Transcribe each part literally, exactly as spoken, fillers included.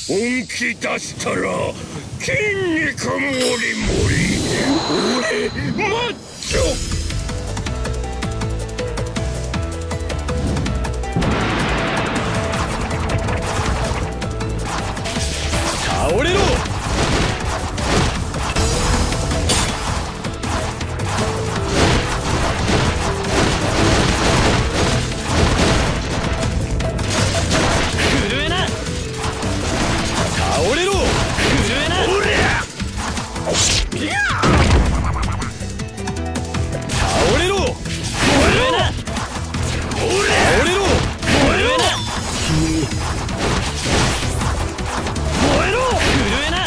本気出したら筋肉もりもり。俺マッチョ。 倒れろ。震えな。倒れろ。震えな。おりゃ。いや。倒れろ。燃えな。おりゃ。倒れろ。燃えな。燃えろ。震えな。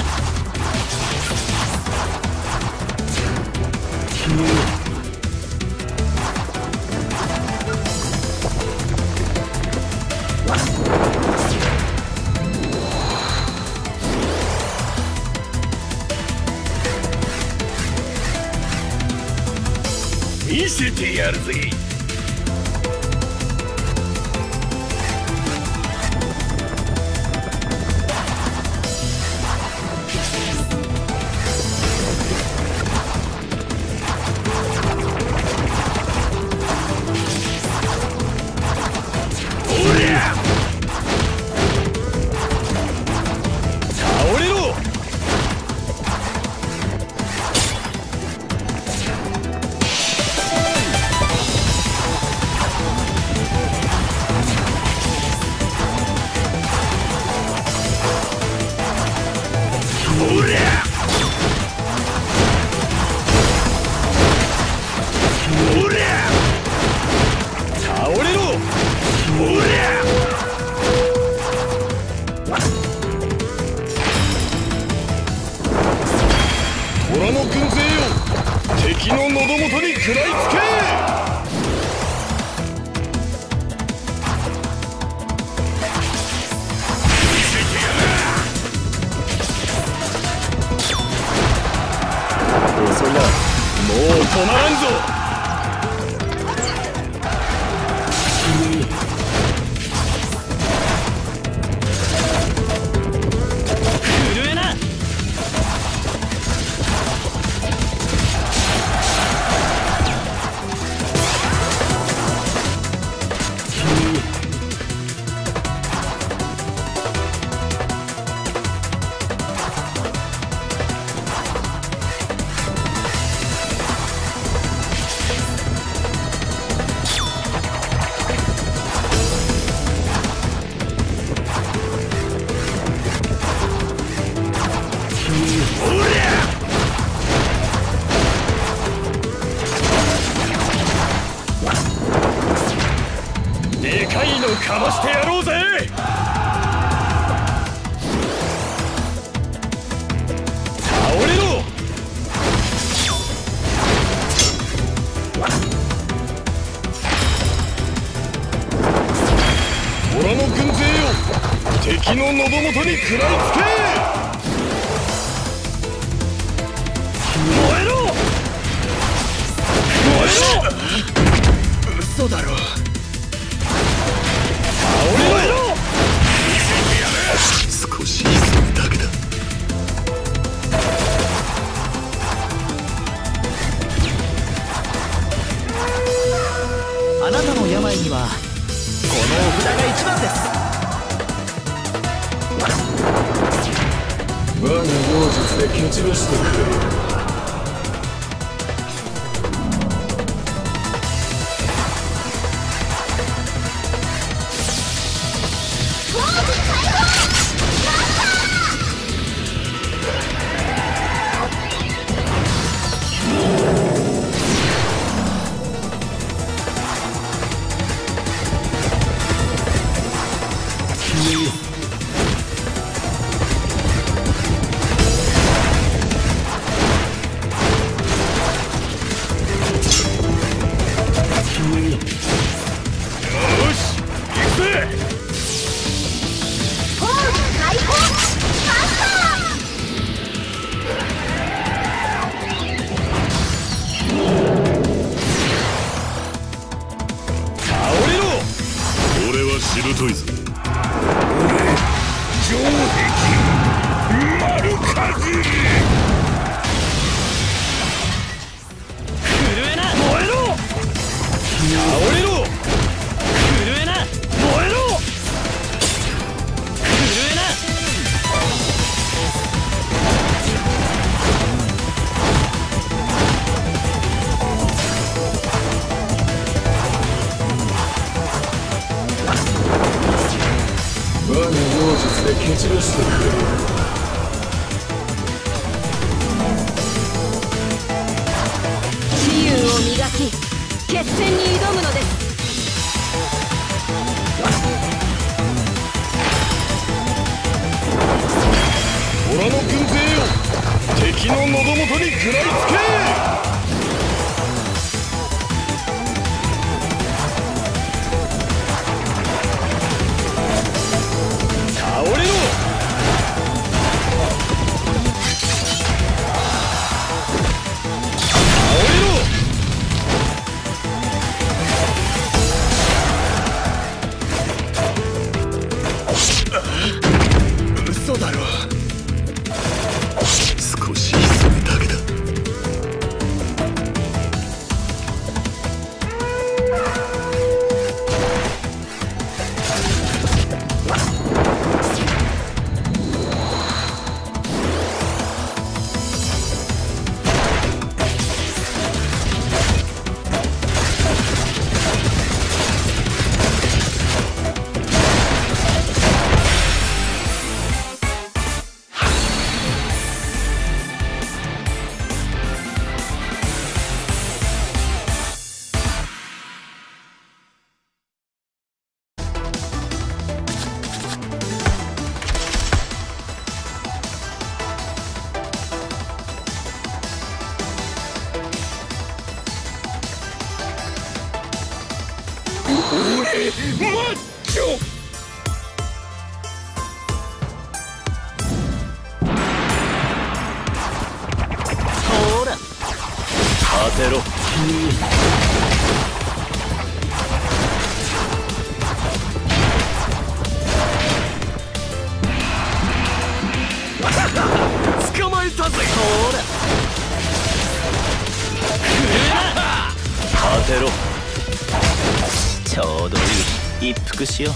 見せてやるぜ。おりゃ。倒れろ。おりゃ。おりゃ。倒れろ。おりゃ。虎の軍勢よ、敵の喉元に食らいつけ。遅いな。もう止まらんぞ。震えな。でかいのかましてやろうぜ。倒れろ。虎の軍勢よ、敵の喉元に食らいつけ。燃えろ。燃えろ。嘘だろ。倒れろ。少し急ぐだけだ。 あなたの病にはこのお札が一番です。 我が妖術で蹴散らしてくれよ。しぶといぞ。 城壁丸かじり。 震えな燃えろ。倒れろ。震えな燃えろ。震えな。 我が妖術で蹴散らしてくれ。 自由を磨き決戦に挑むのです。 虎の軍勢よ、敵の喉元に食らいつけ。倒れろ。 嘘だろ。少し急ぐだけだ。俺マッチョ。 ほら当てろ。 捕まえたぜ。 ほら当てろ。 ちょうどいい。一服しよう。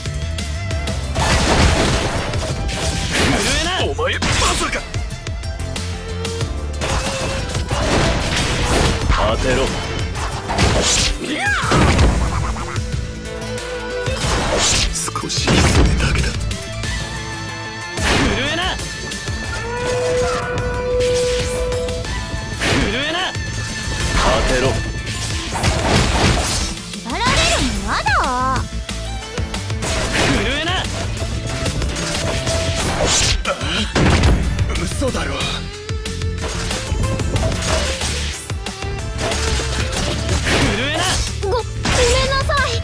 震えな。 お前まさか。 当てろ。 少し急ぐだけだ。 震えな。震えな。当てろ。 やられるのやだ。 震えな。 嘘だろ。 震えな。 ごごめんなさい。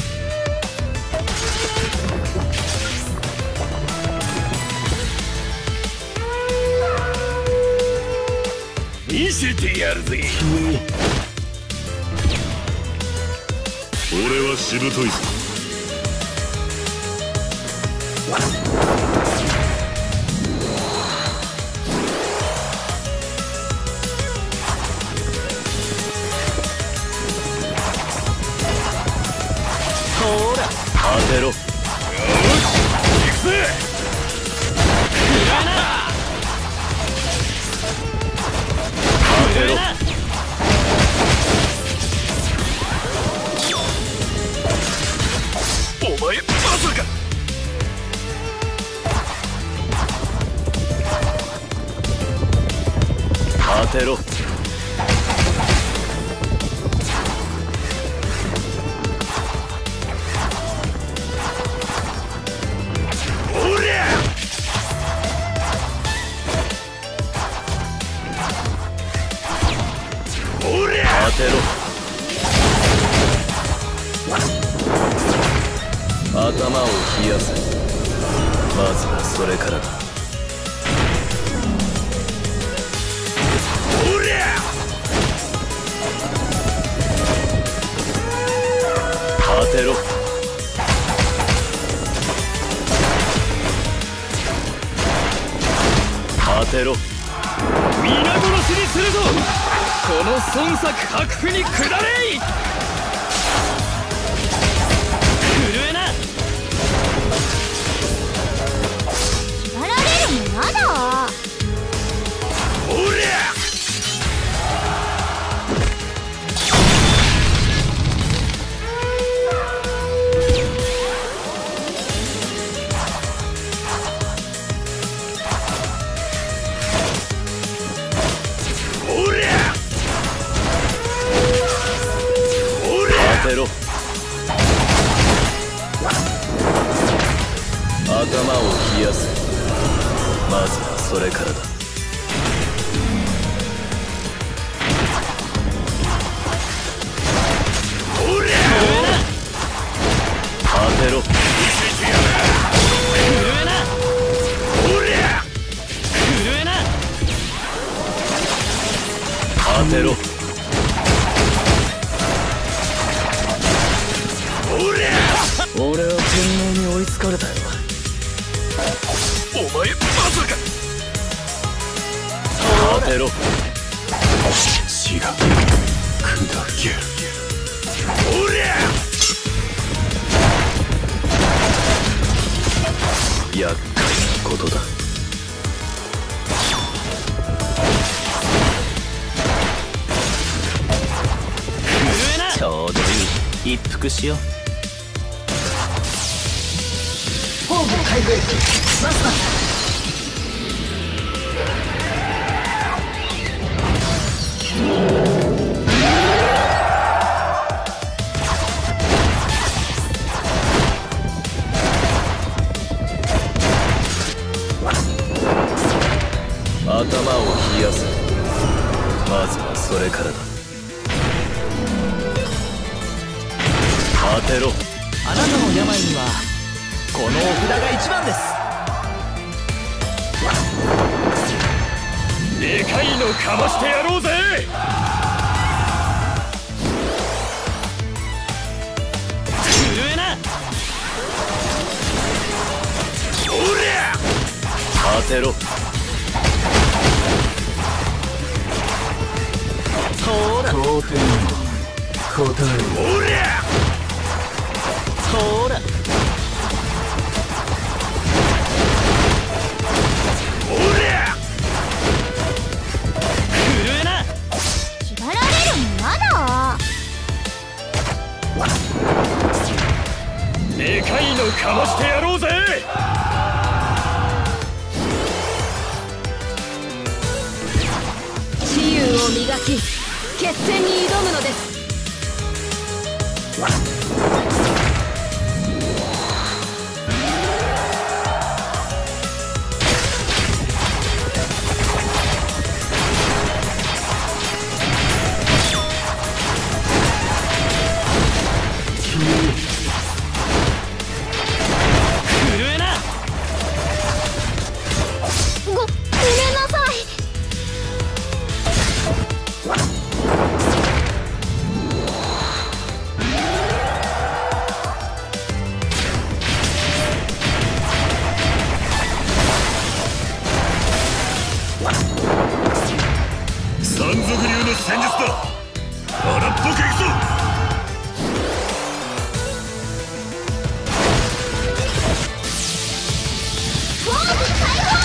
見せてやるぜ。俺はしぶといぞ。 ほら当てろ。よし行くぜ。 震えな。 当てろ。 お前まさか。 当てろ。 おりゃ。おりゃ。 当てろ。頭を冷やせ。まずはそれからだ。 おりゃ。 当てろ。 当てろ。皆殺しにするぞ。この孫作白府に下れい。震えな。 縛られるのやだ。 おりゃ当てろ。頭を冷やせ。まずはそれからだ。 おりゃ当てろ。 見せてやる。 震えな。 おりゃ震えな。当てろ。俺は天命に追いつかれたよ。 お前まさか。 当てろ。 血が砕ける。おりゃ厄介なことだ。 震えな。ちょうどいい。一服しよう。フォーム回復マスター。 頭を冷やせ。まずはそれからだ。当てろ。 あなたの病にはこのお札が一番です。 でかいのかましてやろうぜ。 震えな。 おりゃ当てろ。 ほら当然答え。おりゃほらおりゃ震えな。 縛られるのやだ。 でかいのかましてやろうぜ。 雌雄を磨き決戦に挑むのです。 震えな。 ご、ごめんなさい。 山賊流の戦術だ。荒っぽくいくぞ。 フォーム解放。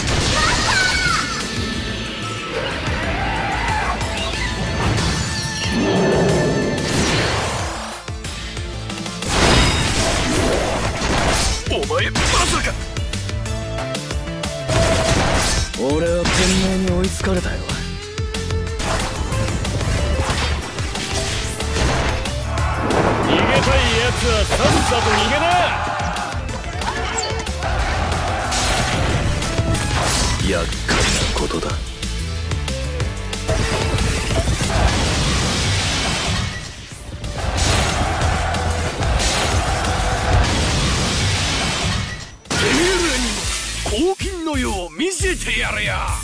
お前まさか。 俺は天命に追いつかれたよ。逃げたいやつはさっさと逃げな。厄介なことだ。 てめえらにも黄金の世を見せてやれや。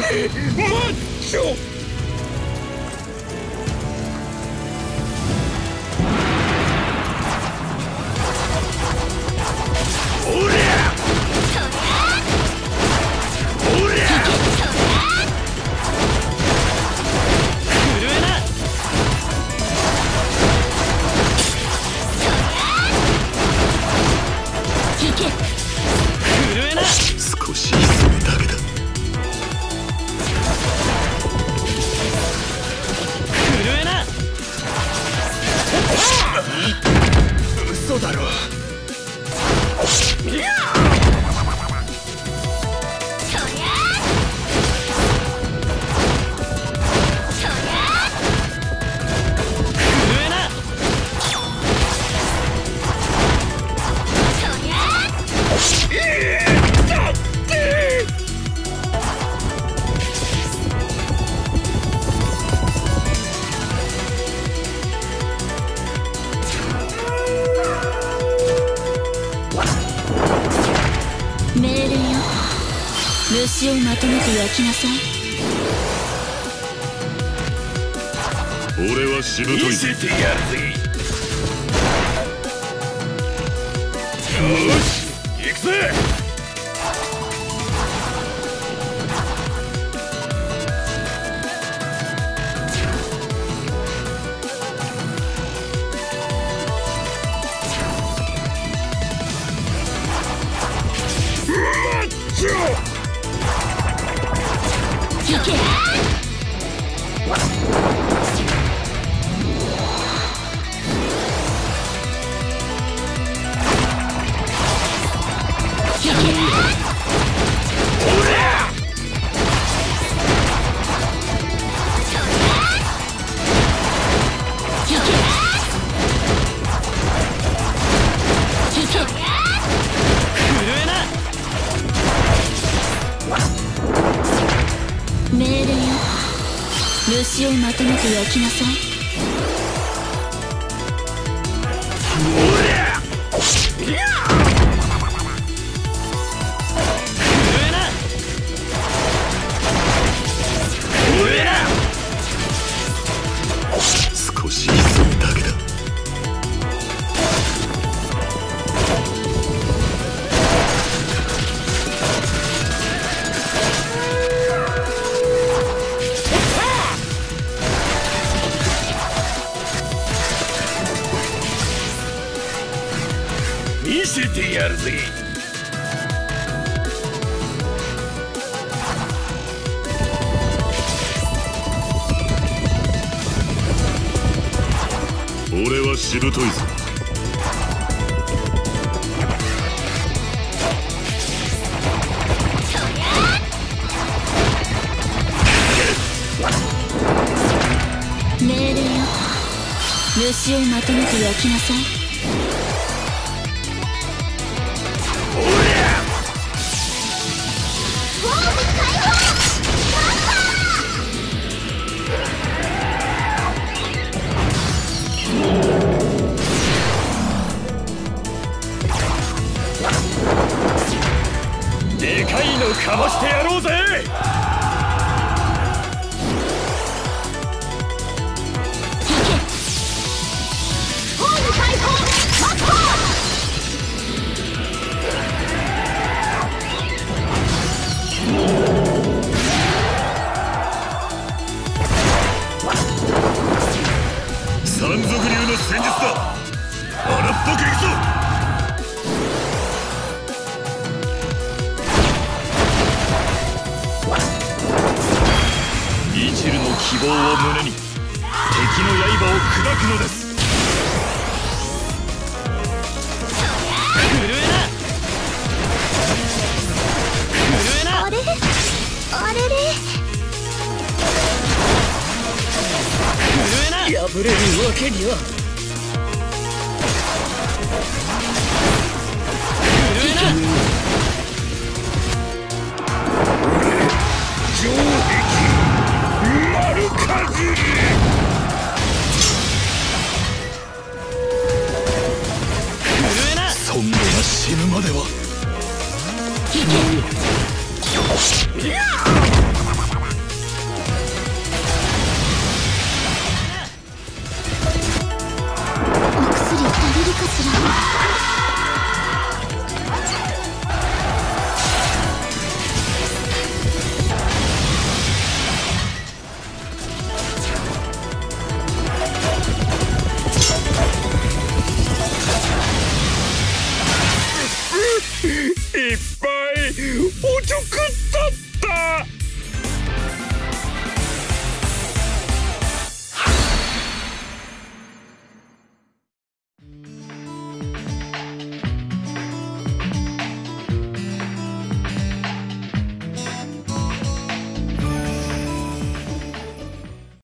俺マッチョ。 少し急ぐだけだ。震えな。嘘だろ。 命令よ。虫をまとめて焼きなさい。 俺はしぶとい。 見せてやるぜ。よし行くぜ。 行け。命令よ。虫をまとめて焼きなさい。 少し急ぐだけだ。 見せてやるぜ。 俺はしぶといぞ。 命令よ。虫をまとめて焼きなさい。 でかいのかましてやろうぜ。 山賊流の戦術だ。荒っぽくいくぞ。一縷の希望を胸に敵の刃を砕くのです。震えな。震えな。 あれあれれ。 震えな。 破れるわけには。 震えな。 上